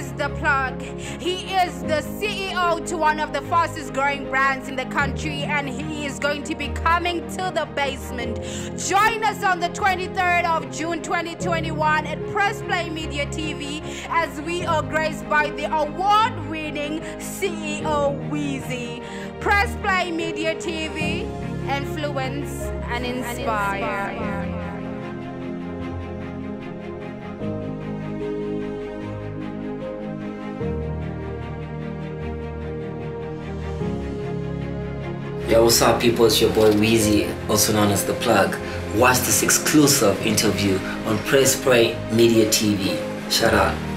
as The Plug. He is the CEO to one of the fastest growing brands in the country, and he is going to be coming to the basement. Join us on the 23rd of June 2021 at Press Play Media TV as we are graced by the award-winning CEO Wizzy. Press Play Media TV, influence and inspire. Yo, what's up people, it's your boy Wizzy, also known as The Plug. Watch this exclusive interview on Press Play Media TV. Shout out.